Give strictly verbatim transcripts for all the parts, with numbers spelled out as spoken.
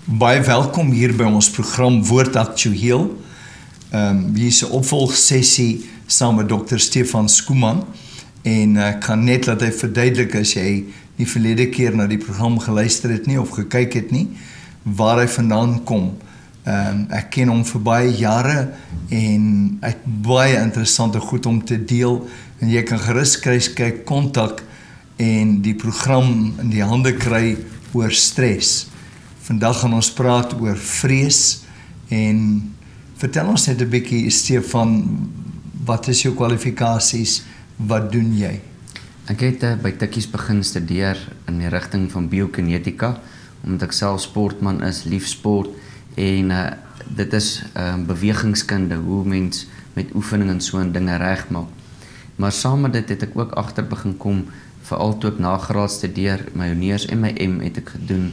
Baie welkom hier by ons program Woord Aktueel. Um, hier is 'n opvolgsessie saam met dokter Stefan Schoeman en ek uh, kan net laat hy verduidelik as jy die verlede keer na die program geluister het nie of gekyk het nie, waar hy vandaan kom. Um, ek ken hom vir baie jare en hy het baie interessante goed om te deel en jy kan gerus kry kyk kontak en die program in die hande kry oor stres. Vandag gaan ons praat oor vrees en vertel ons net 'n bietjie Stefan, wat is jou kwalifikasies, wat doen jy? Ek het uh, by Tikkies begin studeer in die rigting van biokinetika, omdat ek self sportman is, lief sport en uh, dit is uh, bewegingskunde, hoe mens met oefening en so en dinge reg maak. Maar saam met dit het ek ook agter begin kom, veral toe ek nagraad studeer, my honeurs en my M het ek gedoen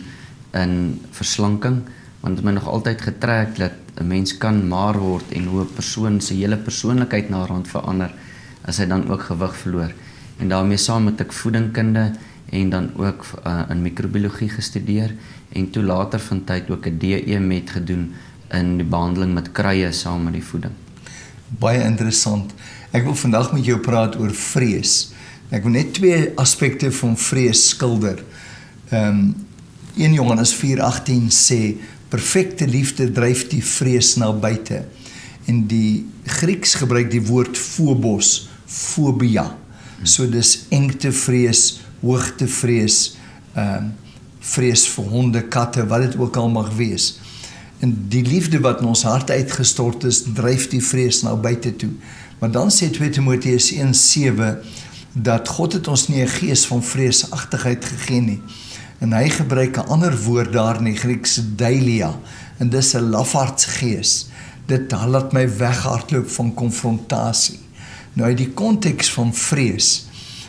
in verslanking, want het my nog altyd getrek dat 'n mens kan maar word en hoe 'n persoon se hele persoonlikheid na rand verander as hy dan ook gewig verloor. En daarmee saam met ek voedingkunde en dan ook uh, in microbiologie gestudeer en toe later van tyd ook 'n D E met gedoen in die behandeling met kruie saam met die voeding. Baie interessant. Ek wil vandag met jou praat oor vrees. Ek wil net twee aspekte van vrees skilder. Ehm um, een Johannes vier agtien sê, perfekte liefde dryf die vrees na buite. En die Grieks gebruik die woord phobos, fobia. So dis engtevrees, hoogtevrees, uh, vrees vir honde, katte, wat dit ook al mag wees. En die liefde wat in ons hart uitgestort is, dryf die vrees na buite toe. Maar dan sê twee Timoteus een sewe, dat God het ons nie 'n gees van vreesagtigheid gegee nie. En hy gebruik 'n ander woord daar in die Grieks, deilia, en dis 'n lafaardsgees. Dit laat my weghardloop van konfrontasie. Nou uit die konteks van vrees,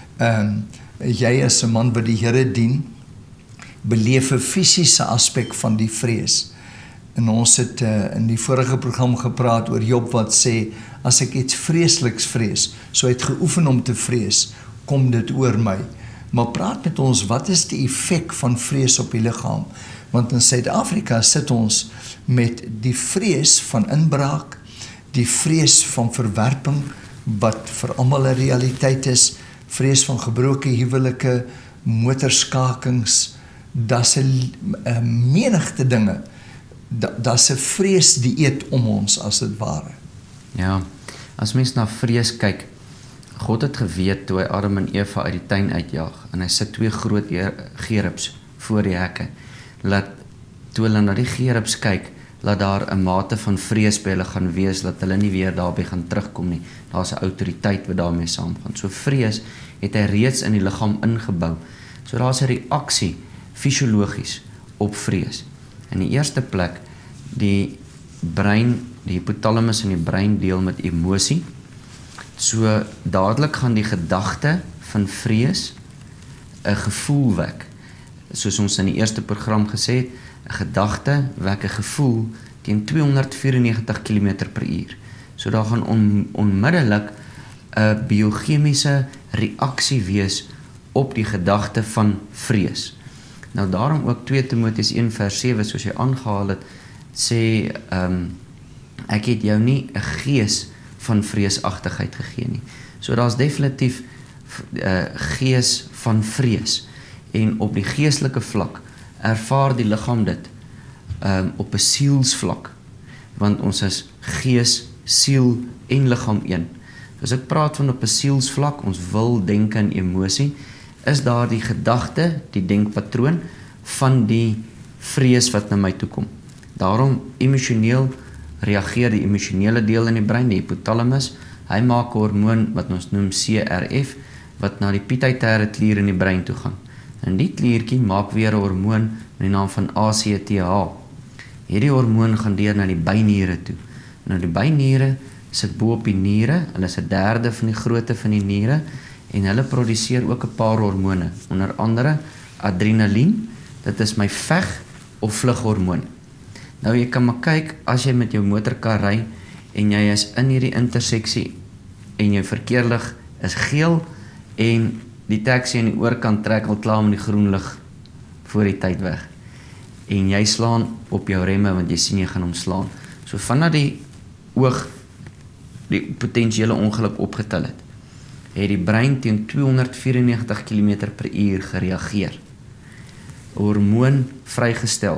um, jy as 'n man wat die Here dien, beleef 'n fisiese aspek van die vrees. En ons het uh, in die vorige program gepraat oor Job wat sê, as ek iets vreesliks vrees, so het geoefen om te vrees, kom dit oor my. Maar praat met ons, wat is die effek van vrees op die liggaam? Want in Suid-Afrika sit ons met die vrees van inbraak, die vrees van verwerping, wat vir almal 'n realiteit is, vrees van gebroke huwelike, motorskakings, daar's 'n menigte dinge, daar's 'n vreesdieet om ons as dit ware. Ja, as mens na vrees kyk, God het geweet toe hy Adam en Eva uit die tuin uitjaag en hy sit twee groot gerubs voor die hekke. Laat toe hulle na die gerubs kyk, laat daar 'n mate van vrees by hulle gaan wees dat hulle nie weer daarby gaan terugkom nie. Daar's 'n autoriteit wat daarmee saamgaan. So vrees het hy reeds in die liggaam ingebou. So daar's 'n reaksie fisiologies op vrees. In die eerste plek, die brein, die hypothalamus in die brein deel met emosie. So dadelik gaan die gedagte van vrees 'n gevoel wek. Soos ons in die eerste program gesê het, 'n gedagte wek 'n gevoel teen tweehonderd vyierennegentig kilometer per uur. So daar gaan on, onmiddellik 'n biochemiese reaksie wees op die gedagte van vrees. Nou daarom ook twee Timoteus een vers sewe, soos jy aangehaal het, sê, um, ek het jou nie 'n gees van vreesagtigheid gegee nie. So daar's definitief uh, gees van vrees. En op die geestelike vlak ervaar die liggaam dit um, op 'n sielsvlak, want ons is gees, siel en liggaam een. As ek praat van op 'n sielsvlak, ons wil, denke en emosie, is daar die gedagte, die denkpatroon van die vrees wat na my toe kom. Daarom emosioneel reageer die emosionele deel in die brein, die hypothalamus, hy maak 'n hormoon wat ons noem C R F, wat na die pituitêre klier in die brein toe gaan. En die kliertjie maak weer 'n hormoon met die naam van A C T H. Hierdie hormoon gaan deur na die byniere toe. Nou die byniere sit bo op die niere, hulle is 'n derde van die grootte van die niere, en hulle produseer ook 'n paar hormone, onder andere adrenalien, dit is my veg of vlug hormoon. Nou jy kan maar kyk, as jy met jou motorkar ry en jy is in hierdie interseksie en jou verkeerlig is geel en die taxi aan die oorkant trek al klaar met die groen lig voor die tyd weg. en jy slaan op jou remme want jy sien jy gaan hom slaan. So vanaf die oog die potensiële ongeluk opgetel het, het die brein teen tweehonderdvierennegentig kilometer per uur gereageer. Hormoon vrygestel,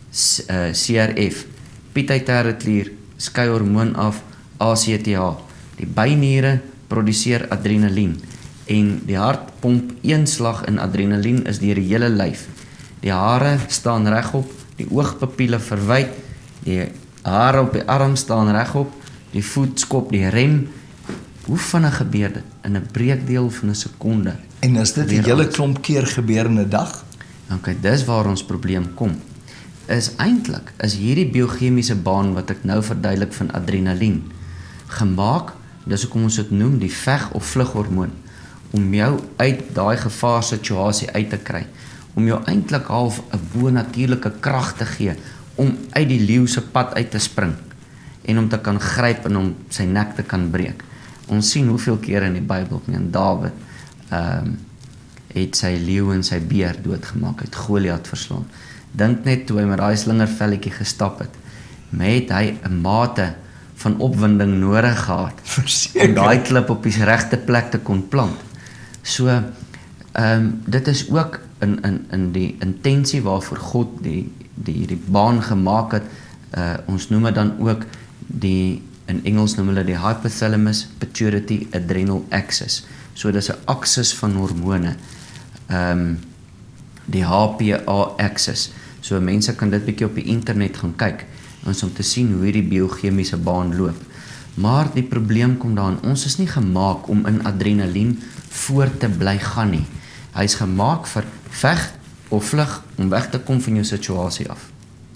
C R F, pituitary-klier, skei hormoon af, A C T H. Die byniere produseer adrenalien en die hart pomp een slag in adrenalien is deur die hele lyf. Die hare staan regop, die oogpapiele verwyd, die hare op die arm staan regop, die voet skop die rem. Hoe vinnig gebeur dit? In 'n breekdeel van 'n sekonde. En as dit 'n hele klomp keer gebeur in 'n dag? Okay, dis waar ons probleem kom. Is eintlik is hierdie biochemiese baan wat ek nou verduidelik van adrenalien gemaak, dis hoekom ons dit noem die veg of vlughormoon, om jou uit daai gevaarsituasie uit te kry, om jou eintlik half 'n bo-natuurlike krag te gee om uit die leeu se pad uit te spring en om te kan gryp en om sy nek te kan breek. Ons sien hoeveel kere in die Bybel, en Dawid ehm um, het sy leeu en sy beer doodgemaak, het Goliat verslaan. Dink net toe hy met daai slingervelletjie gestap het, met hy 'n mate van opwinding nodig gehad Verseker. om daai klip op die regte plek te kon plant. So ehm um, dit is ook in in in die intensie waarvoor God die die die baan gemaak het. Uh, ons noem dit dan ook die in Engels noem hulle die hypothalamus pituitary adrenal axis. So dis 'n aksis van hormone. Ehm um, die H P A axis. So mense kan dit bietjie op die internet gaan kyk ons om te sien hoe hierdie biochemiese baan loop. Maar die probleem kom daarin, ons is nie gemaak om in adrenalien voort te bly gaan nie. Hy is gemaak vir veg of vlug om weg te kom van jou situasie af.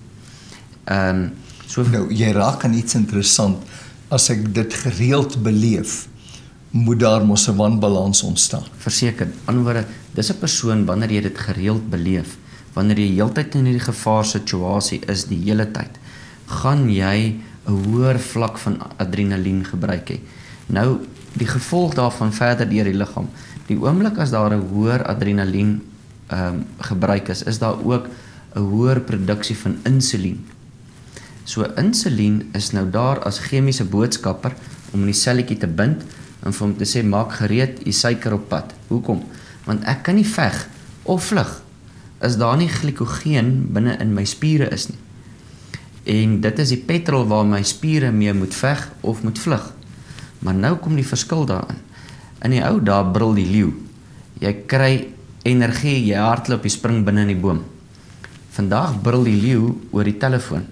Ehm um, so Nou, jy raak aan iets interessant. As ek dit gereeld beleef, moet daar mos 'n wanbalans ontstaan. Verseker, anderswoorde, dis 'n persoon wanneer jy dit gereeld beleef, wanneer jy heeltyd in hierdie gevaarsituasie is die hele tyd, gaan jy 'n hoër vlak van adrenalien gebruik hê. Nou, die gevolg daarvan verder deur die liggaam. Die oomblik as daar 'n hoër adrenalien ehm um, gebruik is, is daar ook 'n hoër produksie van insulien. So insulien is nou daar as chemiese boodskapper om in die selletjie te bind en vir hom te sê maak gereed, die suiker op pad. Hoekom? Want ek kan nie veg of vlug as daar nie glikogeen binne in my spiere is nie. En dit is die petrol waar my spiere mee moet veg of moet vlug. Maar nou kom die verskil daarin. In die ou dae brul die leeu. Jy kry energie, jy hardloop, jy spring binne in die boom. Vandag brul die leeu oor die telefoon.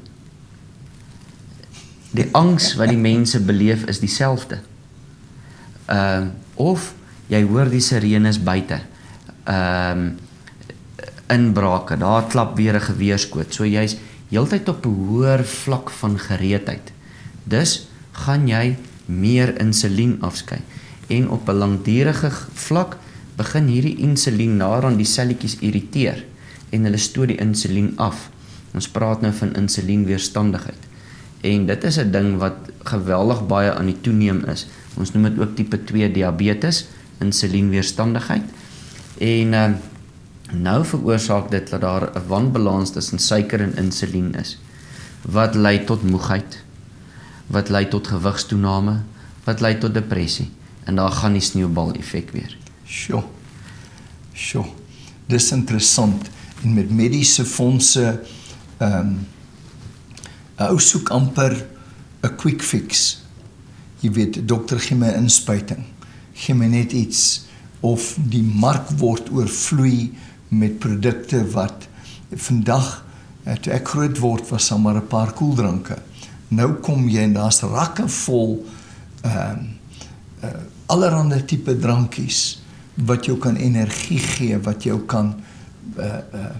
Die angs wat die mense beleef is dieselfde. Ehm uh, of jy hoor die sirenes buite. Ehm uh, inbrake, daar klap weer 'n geweerskoot. So jy's heeltyd op 'n hoër vlak van gereedheid. Dus gaan jy meer insulien afskei en op 'n langdurige vlak begin hierdie insulien naderhand die selletjies irriteer en hulle stoot die insulien af. Ons praat nou van insulienweerstandigheid. En dit is 'n ding wat geweldig baie aan die toeneem is. Ons noem dit ook tipe twee diabetes, insulienweerstandigheid. En uh, nou veroorsaak dit dat daar 'n wanbalans tussen suiker en insulien is, wat lei tot moegheid, wat lei tot gewigstoename, wat lei tot depressie. En daar gaan die sneeubal effek weer. Sjoe. Sjoe. Dis interessant. En met mediese fondse ehm um, 'n ou soek amper 'n quick fix. Jy weet, dokter gee my 'n inspuiting. Gee my net iets of die mark word oorvloei met produkte wat vandag toe ek groot word was daar maar 'n paar koeldranke. Nou kom jy en daar's rakke vol ehm uh, uh, allerlei tipe drankies wat jou kan energie gee, wat jou kan uh, uh,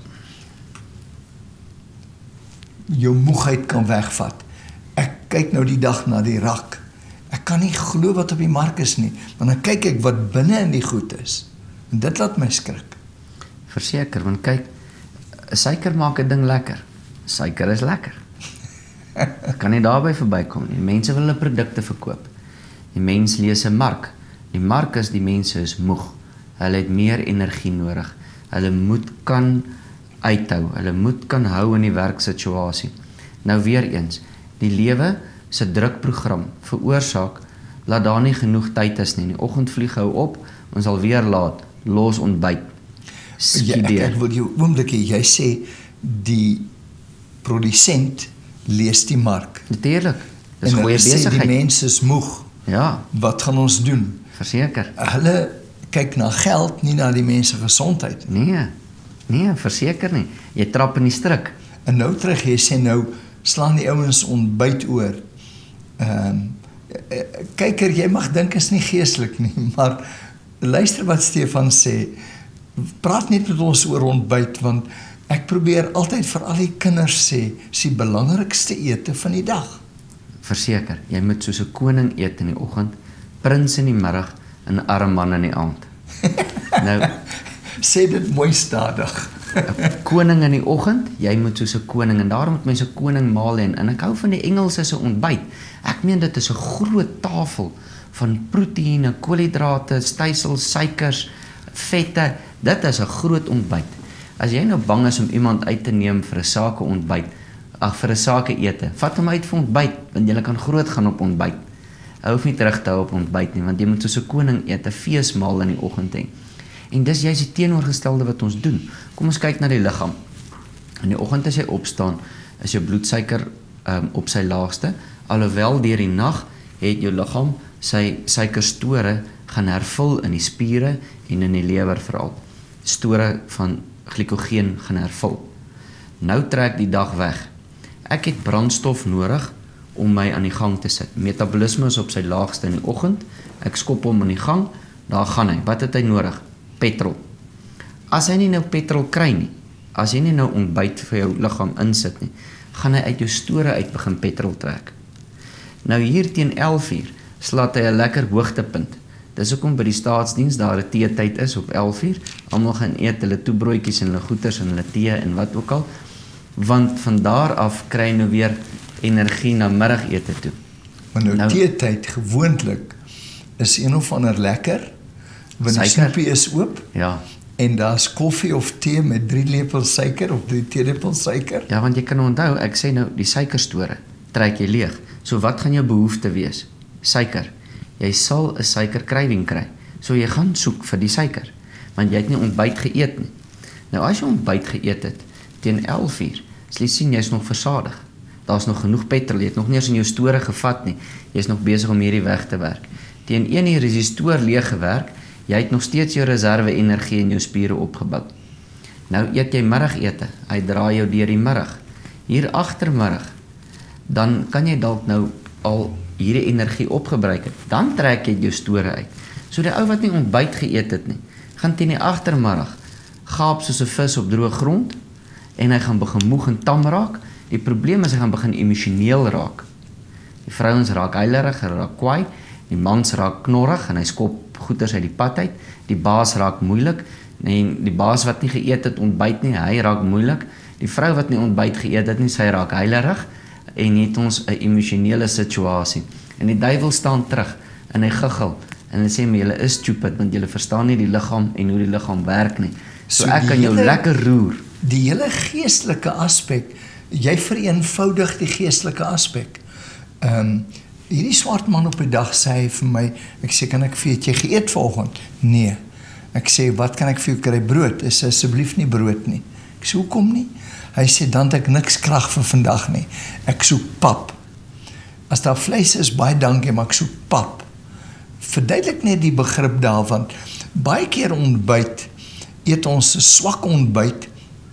jou moegheid kan wegvat. Ek kyk nou die dag na die rak. Ek kan nie glo wat op die mark is nie, want dan kyk ek wat binne in die goed is. En dit laat my skrik. Verseker, want kyk, suiker maak 'n ding lekker. Suiker is lekker. Kan nie daarby verbykom nie. Mense wil hulle produkte verkoop. Die mens lees 'n mark. Die mark is die mense is moeg. Hulle het meer energie nodig. Hulle moet kan uithou. Hulle moet kan hou in die werksituasie. Nou weer eens, die lewe se drukprogram veroorsaak dat daar nie genoeg tyd is nie. Die oggend vlieg hou op, ons sal weer laat, los ontbyt. Ja, ek, ek wil jou oomblik hê, jy sê die produsent lees die mark. Natuurlijk, dis en goeie hulle sê besigheid. die mense is moeg. Ja, Wat gaan ons doen? verseker. Hulle kyk na geld, nie na die mense gesondheid. Nee, nee, verseker nie. Jy trap in die strik. En nou terug, jy sê nou, slaan die ouens ontbyt oor. Ehm um, kyker, jy mag dink is nie geestelik nie, maar luister wat Stefan sê. Praat net met ons oor ontbyt, want ek probeer altyd vir al die kinders sê, is die belangrikste ete van die dag. Verseker, jy moet soos 'n koning eet in die oggend, prins in die middag en 'n arm man in die aand. Nou, Sê dit mooi stadig. 'n koning in die oggend, jy moet soos 'n koning, en daarom moet mense 'n koning maal hê, en ek hou van die Engelse se ontbyt. Ek meen dit is 'n groot tafel van proteïene, koolhidrate, stysels, suikers, vette. Dit is 'n groot ontbyt. As jy nou bang is om iemand uit te neem vir 'n sake ontbyt, ag vir 'n sake ete, vat hom uit vir ontbyt, want jy kan groot gaan op ontbyt. Hou hoef nie terug te hou op ontbyt nie, want jy moet soos 'n koning eet, 'n feesmaal in die oggend hê. En dis juist die teenoorgestelde wat ons doen. Kom ons kyk na die liggaam. In die oggend as jy opstaan, is jou bloedsuiker um, op sy laagste, alhoewel deur die nag het jou liggaam sy suikerstore gaan hervul in die spiere en in die lewer veral. Store van glikogeen gaan hervul. Nou trek die dag weg. Ek het brandstof nodig om my aan die gang te sit. Metabolisme is op sy laagste in die oggend. Ek skop hom aan die gang, daar gaan hy. Wat het hy nodig? Petrol. As hy nie nou petrol kry nie, as jy nie nou ontbyt vir jou liggaam insit nie, gaan hy uit jou store uit begin petrol trek. Nou hier teen elf uur slaat hy 'n lekker hoogtepunt. Dis hoekom by die staatsdiens daar 'n teetyd is op elf uur. Almal gaan eet hulle toebroodjies en hulle goeters en hulle tee en wat ook al, want van daar af kry jy nou weer energie na middagete toe. Maar nou, Nou- teetyd gewoonlik is een of ander lekker, want die Suiker. snoepie is oop, Ja, en daar's koffie of tee met drie lepels suiker of drie teelepels suiker. ja, want jy kan onthou, ek sê nou, die suikerstore trek jy leeg. So wat gaan jou behoefte wees? Suiker. Jy sal 'n suikerkrywing kry. So jy gaan soek vir die suiker, want jy het nie ontbyt geëet nie. Nou as jy ontbyt geëet het teen elf uur, sal jy sien jy's nog versadig. Daar's nog genoeg petrol, jy het nog nie eens in jou store gevat nie. Jy's nog besig om hierdie weg te werk. Teen een uur is die stoor leeg gewerk, jy het nog steeds jou reserve energie in jou spiere opgebou. Nou eet jy middagete, hy draai jou deur die middag. Hier agtermiddag, dan kan jy dalk nou al hierdie energie opgebruik het. Dan trek jy jou store uit. So die ou wat nie ontbyt geëet het nie, gaan teen die agtermiddag gaap soos 'n vis op droë grond en hy gaan begin moeg en tam raak. Die probleem is hy gaan begin emosioneel raak. Die vrouens raak huilerig, hulle raak kwaai, die mans raak knorrig en hy skop goeders uit die pad uit. Die baas raak moeilik en die baas wat nie geëet het ontbyt nie, hy raak moeilik. Die vrou wat nie ontbyt geëet het nie, sy raak huilerig en het ons 'n emosionele situasie. En die duiwel staan terug en hy giggel en hy sê my julle is stupid want julle verstaan nie die liggaam en hoe die liggaam werk nie. So, So ek die kan jou hele- lekker roer. Die hele geestelike aspek, jy vereenvoudig die geestelike aspek. Ehm um, hierdie swart man op die dag sê hy vir my, ek sê kan ek vir jy geëet vanoggend? Nee. Ek sê wat kan ek vir jou kry? Brood? Hy sê asseblief nie brood nie. Ek sê hoekom nie? Hy sê dan het ek niks krag vir vandag nie. Ek soek pap. As daar vleis is, baie dankie, maar ek soek pap. Verduidelik net die begrip daarvan. Baie keer ontbyt, eet ons 'n swak ontbyt.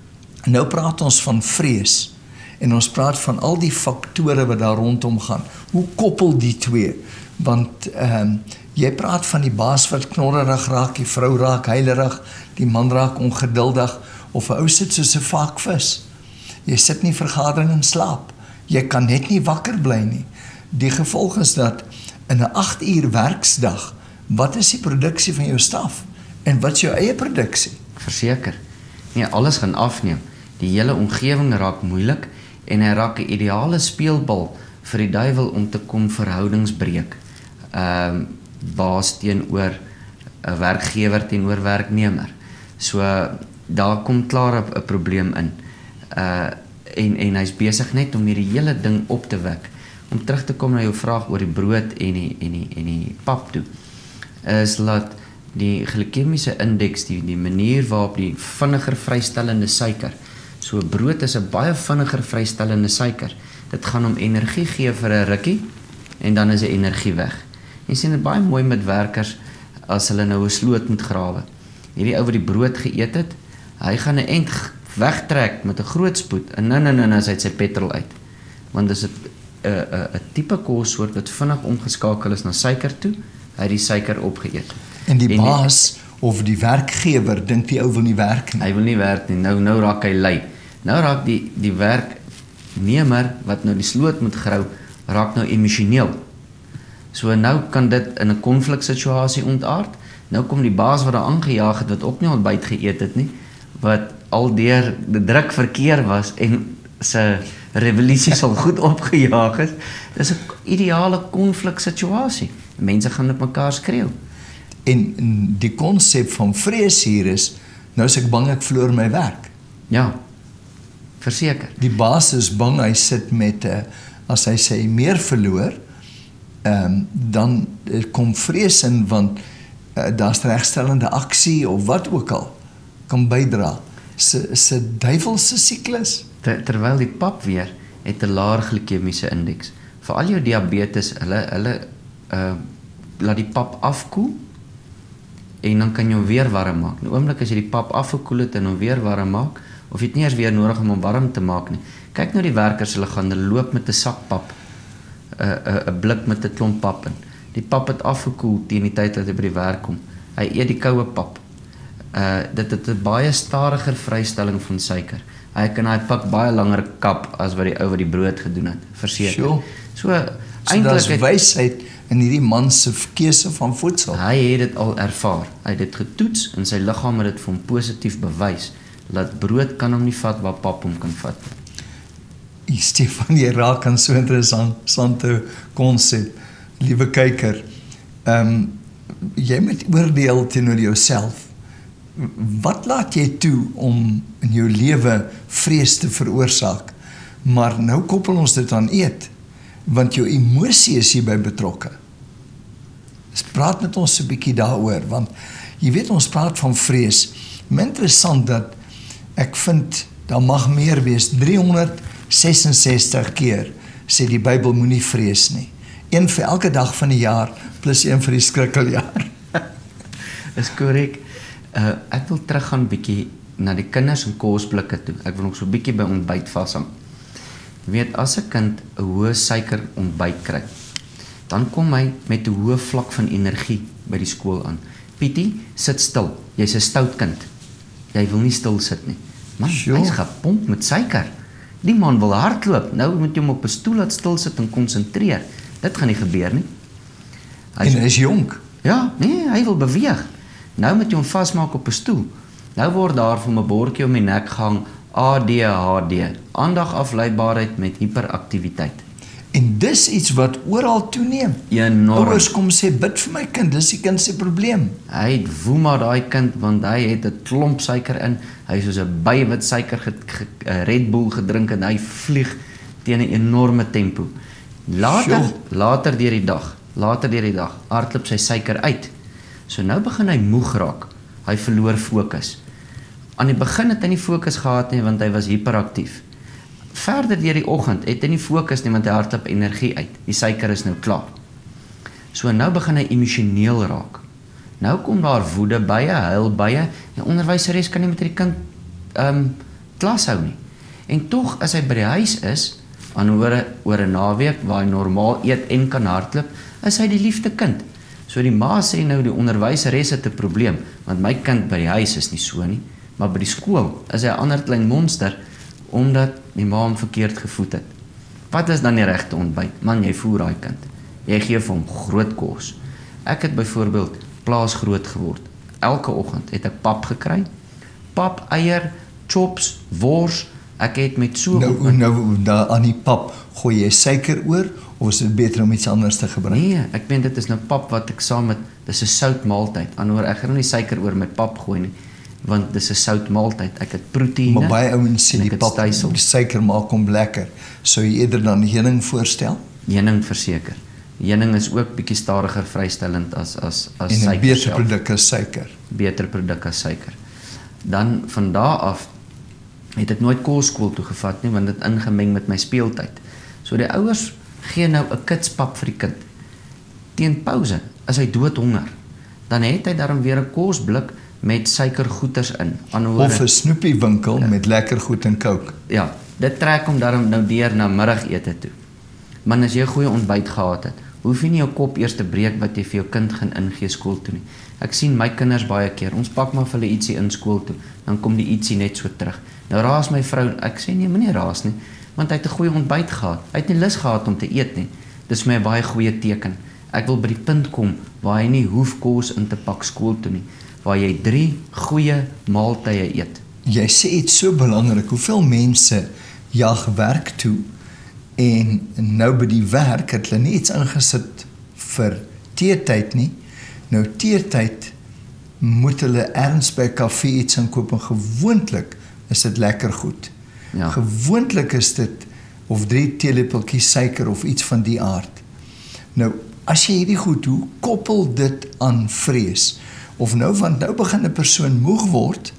Nou praat ons van vrees en ons praat van al die faktore wat daar rondom gaan. Hoe koppel die twee? Want ehm um, jy praat van die baas wat knorrig raak, die vrou raak huilerig, die man raak ongeduldig of 'n ou sit soos 'n vakvis. Jy sit nie vergadering en slaap. Jy kan net nie wakker bly nie. Die gevolg is dat in 'n agt uur werksdag, wat is die produksie van jou staf en wat is jou eie produksie? Verseker. Nee, alles gaan afneem. Die hele omgewing raak moeilik en hy raak 'n ideale speelbal vir die duiwel om te kom verhoudings breek. Ehm um, baas teenoor 'n werkgewer teenoor werknemer. So daar kom klaar 'n probleem in. Uh en en hy's besig net om hierdie hele ding op te wek. Om terug te kom na jou vraag oor die brood en die en die en die pap toe. Is dat die glikemiese indeks, die die manier waarop die vinniger vrystellende suiker. So brood is 'n baie vinniger vrystellende suiker. Dit gaan om energie gee vir 'n rukkie en dan is die energie weg. Jy sien dit baie mooi met werkers as hulle nou 'n sloot moet grawe. Hierdie ou wat die brood geëet het, hy gaan 'n end wegtrek met 'n groot spoed en nou nou nou as hy sy petrol uit. Want dis 'n 'n 'n 'n tipe kossoort wat vinnig omgeskakel is na suiker toe, hy het die suiker opgeëet. En die en baas die, of die werkgewer dink die ou wil nie werk nie. Hy wil nie werk nie. Nou nou raak hy lui. Nou raak die die werknemer wat nou die sloot moet grou, raak nou emosioneel. So nou kan dit in 'n konfliksituasie ontaard. Nou kom die baas wat daar aangejaag het wat ook nie ontbyt geëet het nie, wat aldeer die druk verkeer was en sy revolusie sal goed opgejaag is. Dis 'n ideale konfliksituasie. Mense gaan met mekaar skreeu. En die konsep van vrees hier is, nou is ek bang ek verloor my werk. Ja, verseker. Die baas is bang, hy sit met, uh, as hy sy meer verloor, um, dan kom vrees in, want uh, daar's regstellende aksie, of wat ook al, kan bydra. Sy duivelse siklus. Ter, terwyl die pap weer, het 'n laer glikemiese indeks. Vir al jou diabetes, hulle, hulle uh, laat die pap afkoel, en dan kan jy hom weer warm maak. Nou oomblik as jy die pap afgekoel het en hom weer warm maak, of jy het nie eers weer nodig om hom warm te maak nie. Kyk nou die werkers, hulle gaan hulle loop met 'n sak pap, 'n 'n 'n blik met 'n klomp pap in. Die pap het afgekoel teen die tyd dat hy by die werk kom. Hy eet die koue pap. Uh dit het 'n baie stadiger vrystelling van suiker. Hy kan hy pak baie langer kap as wat die ou wat die brood gedoen het, verseker. Sure. So So daar's wysheid in hierdie man se keuse van voedsel. Hy het dit al ervaar. Hy het dit getoets en sy liggaam het dit vir hom positief bewys dat brood kan hom nie vat waar pap hom kan vat. Stefan, jy raak aan so 'n interessante konsep. Liewe kyker, ehm um, jy moet oordeel teenoor jouself. Wat laat jy toe om in jou lewe vrees te veroorsaak? Maar nou koppel ons dit aan eet, want jou emosie is hierby betrokke. Dus praat met ons 'n bietjie daaroor, want jy weet ons praat van vrees. Maar interessant dat ek vind daar mag meer wees. driehonderdsesensestig keer sê die Bybel moenie vrees nie. Een vir elke dag van die jaar plus een vir die skrikkeljaar. Is korrek. Uh, ek wil teruggaan bietjie na die kinders en kosblikke toe. Ek wil nog so bietjie by ontbyt vashang. Jy weet, as 'n kind 'n hoë suiker ontbyt kry, dan kom hy met 'n hoë vlak van energie by die skool aan. Pietie, sit stil. Jy's 'n stout kind. Jy wil nie stil sit nie. Man, sure. Hy's gepomp met suiker. Die man wil hardloop. Nou moet jy hom op 'n stoel laat stil sit en konsentreer. Dit gaan nie gebeur nie. Hy is, en hy is jonk. Ja, nee, hy wil beweeg. Nou moet jy hom vasmaak op 'n stoel. Nou word daar vir 'n bordjie om die nek gehang A D H D, aandagafleibaarheid met hiperaktiwiteit. En dis iets wat oral toeneem. Enorm. Ouers kom sê bid vir my kind, dis die kind se probleem. Hy het woe maar daai kind want hy het 'n klomp suiker in. Hy is soos 'n by wat suiker ge, ge, Red Bull gedrink en hy vlieg teen 'n enorme tempo. Later, sure. later deur die dag, later deur die dag, hardloop sy suiker uit. So nou begin hy moeg raak. Hy verloor fokus. Aan die begin het hy nie fokus gehad nie want hy was hiperaktief. Verder deur die oggend het hy nie fokus nie want hy hardloop energie uit. Die suiker is nou klaar. So nou begin hy emosioneel raak. Nou kom daar woede bye, huil bye. Die onderwyseres kan nie met die kind ehm um, klas hou nie. En tog as hy by die huis is, aan oor oor 'n naweek waar hy normaal eet en kan hardloop, is hy die liefde kind. So die ma sê nou die onderwyseres het 'n probleem, want my kind by die huis is nie so nie, maar by die skool is hy 'n ander klein monster omdat die ma hom verkeerd gevoed het. Wat is dan die regte ontbyt? Man, jy voer daai kind. Jy gee vir hom groot kos. Ek het byvoorbeeld plaas groot geword. Elke oggend het ek pap gekry. Pap, eier, chops, wors. Ek het met so Nou nou daar aan die pap gooi jy suiker oor of is dit beter om iets anders te gebruik? Nee, ek meen dit is nou pap wat ek saam met, dis 'n sout maaltyd. Anderswoorde ek gaan nie suiker oor my pap gooi nie. want dis 'n soutmaaltyd. Ek het proteïene. Maar baie ouens sê en ek die het pap, stysel. die suiker maak hom lekker. Sou jy eerder dan heuning voorstel? Heuning verseker. Heuning is ook bietjie stadiger vrystellend as as as En 'n suiker beter self. produk as suiker. Beter produk as suiker. Dan van daar af het ek nooit kosskool toe gevat nie, want dit ingemeng met my speeltyd. So die ouers gee nou 'n kitspap vir die kind. Teen pouse, as hy doodhonger, dan het hy daarom weer 'n kosblik met suikergoeters in. Of 'n snoepiewinkel ja. met lekker goed en Coke. Ja, dit trek hom daarom nou deur na middagete toe. Maar as jy 'n goeie ontbyt gehad het, hoef jy nie jou kop eers te breek wat jy vir jou kind gaan ingee skool toe nie. Ek sien my kinders baie keer, ons pak maar vir hulle ietsie in skool toe, dan kom die ietsie net so terug. Nou raas my vrou, ek sê nee, moenie raas nie, want hy het 'n goeie ontbyt gehad. Hy het nie lus gehad om te eet nie. Dis vir my 'n baie goeie teken. Ek wil by die punt kom waar hy nie hoef kos in te pak skool toe nie, waar jy drie goeie maaltye eet. Jy sê iets so belangrik, hoeveel mense jag werk toe en nou by die werk het hulle nie iets ingesit vir teetyd nie. Nou teetyd moet hulle erns by 'n kafee iets inkoop en gewoonlik is dit lekker goed. Ja. Gewoonlik is dit of drie teelepeltjies suiker of iets van die aard. Nou, as jy hierdie goed, hoe koppel dit aan vrees? Of nou, want nou begin 'n persoon moeg word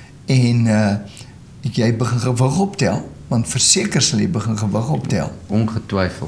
en uh, jy begin gewig optel, want verseker sal jy begin gewig optel. Ongetwyfeld.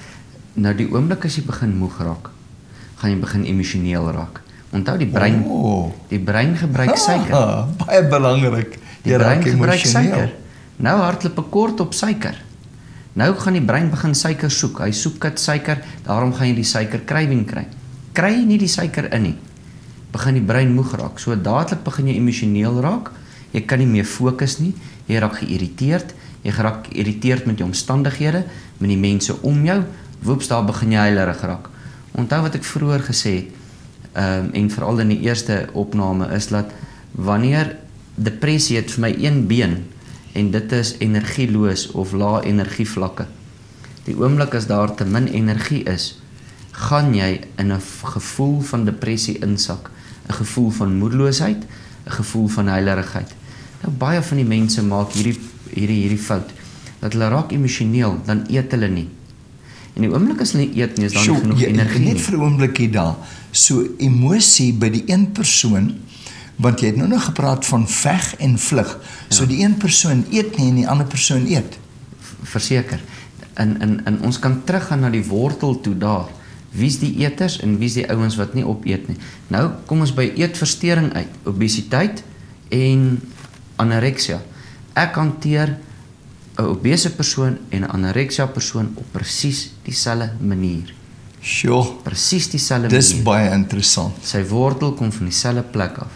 Nou die oomblik as jy begin moeg raak, gaan jy begin emosioneel raak. Onthou die brein, oh. die brein gebruik suiker. Ah, baie belangrik. Die Jy brein raak gebruik emosioneel. suiker. Nou hardloop 'n kort op suiker. Nou gaan die brein begin suiker soek. Hy soek kat suiker, daarom gaan jy die suiker craving kry. Kry jy nie die suiker in nie, begin die brein moeg raak. So dadelik begin jy emosioneel raak. Jy kan nie meer fokus nie. Jy raak geïrriteerd. Jy raak geïrriteerd met jou omstandighede, met die mense om jou. Woeps, daar begin jy huilerig raak. Onthou wat ek vroeër gesê het, um, en veral in die eerste opname, is dat wanneer depressie het vir my een been, en dit is energieloos of lae energievlakke. Die oomblik as daar te min energie is, gaan jy in 'n gevoel van depressie insak, 'n gevoel van moedeloosheid, 'n gevoel van huilerigheid. Nou baie van die mense maak hierdie hierdie hierdie fout dat hulle raak emosioneel, dan eet hulle nie. En die oomblik as hulle nie eet nie, is daar nie genoeg jy, energie net nie. vir 'n oombliekie daar. So emosie by die een persoon, want jy het nou nog gepraat van veg en vlug. Ja. So die een persoon eet nie en die ander persoon eet. Verseker. En en en ons kan teruggaan na die wortel toe daar. Wie's die eters en wie's die ouens wat nie opeet nie. Nou kom ons by eetversteuring uit, obesiteit en anorexia. Ek hanteer 'n obese persoon en 'n anorexia persoon op presies dieselfde manier. Sjoe, Presies dieselfde dis manier. baie interessant. Sy wortel kom van dieselfde plek af.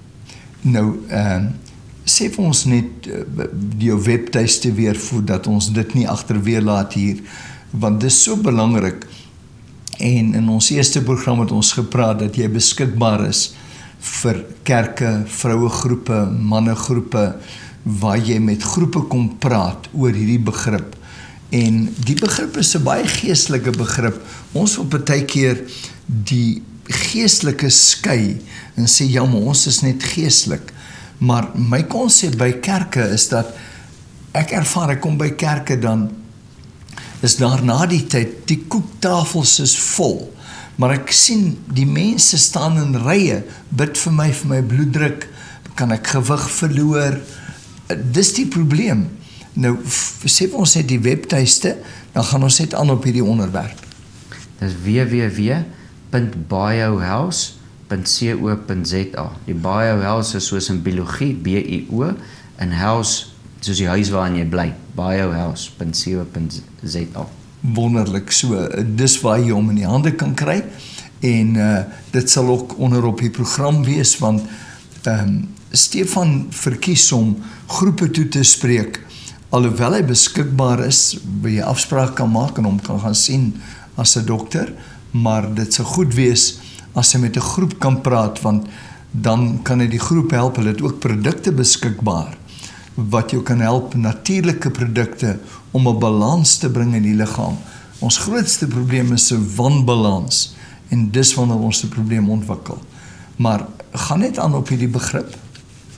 Nou, ehm uh, sê vir ons net uh, die jou webtuiste weer voordat ons dit nie agterweer laat hier, want dis so belangrik. En in ons eerste program het ons gepraat dat jy beskikbaar is vir kerke, vrouegroepe, mannegroepe, waar jy met groepe kom praat oor hierdie begrip. En die begrip is 'n baie geestelike begrip. Ons wil partykeer die geestelike skei en sê ja, maar ons is net geestelik. Maar my konsep by kerke is dat ek ervaar, ek kom by kerke dan is daar na die tyd, die koektafels is vol, maar ek sien die mense staan in rye, bid vir my, vir my bloeddruk, kan ek gewig verloor, dis die probleem. Nou, sê vir ons net die webtuiste, dan gaan ons net aan op hierdie onderwerp. Dis w w w punt biohouse punt co punt z a. Die biohouse is soos in biologie, B I O, en house, soos die huis waarin jy bly, biohouse punt co punt z a. Wonderlik, so, dis waar jy hom in die hande kan kry, en uh, dit sal ook onder op die program wees, want um, Stefan verkies om groepe toe te spreek, alhoewel hy beskikbaar is, waar jy afspraak kan maak en hom kan gaan sien as 'n dokter, maar dit sal goed wees as hy met 'n groep kan praat, want dan kan hy die groep help. Hulle het ook produkte beskikbaar wat jou kan help, natuurlike produkte om 'n balans te bring in die liggaam. Ons grootste probleem is 'n wanbalans en dis wanneer ons 'n probleem ontwikkel. Maar gaan net aan op hierdie begrip.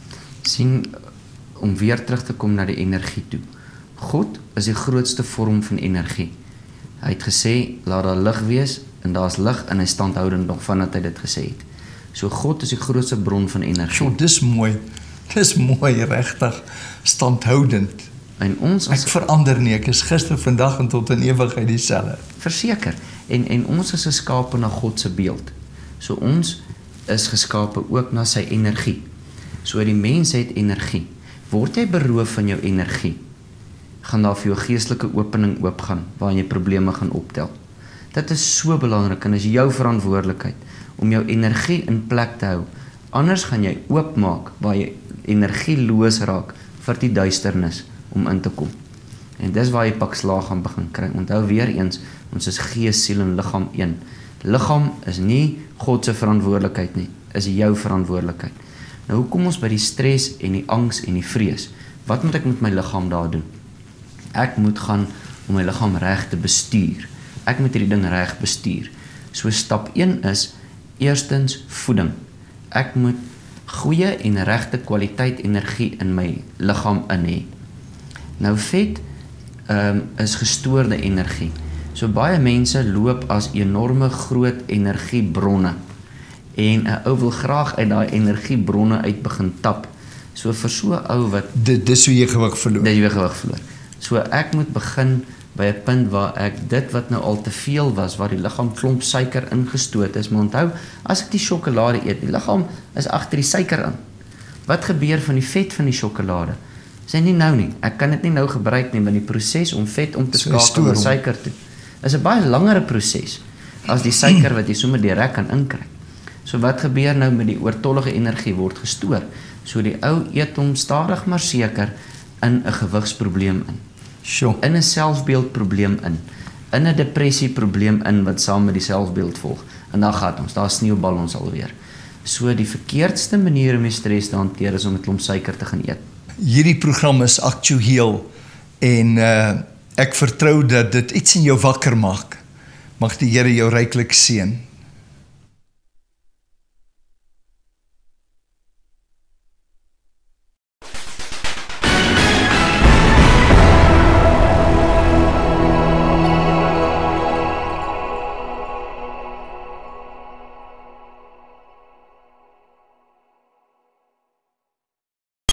Sien, om weer terug te kom na die energie toe. God is die grootste vorm van energie. Hy het gesê, laat daar lig wees, en daar is lig, en hy standhoudend nog vandat hy dit gesê het. So God is die grootste bron van energie. So, dis mooi, dis mooi, regtig, standhoudend. En ons as, ek verander nie, ek is gister, vandag en tot in ewigheid dieselfde. Verseker, en, en ons is geskape na God se beeld. So ons is geskape ook na sy energie. So die mens het energie. Word jy beroof van jou energie, gaan daar vir jou geestelike opening oopgaan, waarin jy probleme gaan optel. Dit is so belangrik, en is jou verantwoordelikheid, om jou energie in plek te hou. Anders gaan jy oopmaak, waar jy energieloos raak, vir die duisternis, om in te kom. En dis waar jy pak slaag gaan begin kry. Onthou weer eens, ons is gees, siel en liggaam een. Liggaam is nie God se verantwoordelikheid nie, is jou verantwoordelikheid. Nou, hoe kom ons by die stres en die angs en die vrees? Wat moet ek met my liggaam daar doen? Ek moet gaan om my liggaam reg te bestuur. Ek moet hierdie ding reg bestuur. So stap een is, eerstens voeding. Ek moet goeie en regte kwaliteit energie in my liggaam in hê. Nou vet um, is gestoorde energie. So baie mense loop as enorme groot energiebronne. En 'n ou wil graag uit daai energiebronne uit begin tap. So vir so 'n ou wat dit dis hoe jy gewig verloor. Dis hoe jy gewig verloor. So ek moet begin by 'n punt waar ek dit wat nou al te veel was, waar die liggaam klomp suiker ingestoot is, maar onthou, as ek die sjokolade eet, die liggaam is agter die suiker in. Wat gebeur van die vet van die sjokolade? Sê nie nou nie. Ek kan dit nie nou gebruik nie, want die proses om vet om te so skakel na suiker toe is 'n baie langere proses as die suiker wat jy sommer direk kan inkry. So wat gebeur nou met die oortollige energie word gestoor? So die ou eet hom stadig maar seker in 'n gewigsprobleem in. Sure. In 'n selfbeeldprobleem in. In 'n depressieprobleem in wat saam met die selfbeeld volg. En dan gaan ons, daar sneeubal ons alweer. So die verkeerdste manier om die stres te hanteer is om 'n klomp suiker te gaan eet. Hierdie program is aktueel en uh, ek vertrou dat dit iets in jou wakker maak. Mag die Here jou ryklik seën.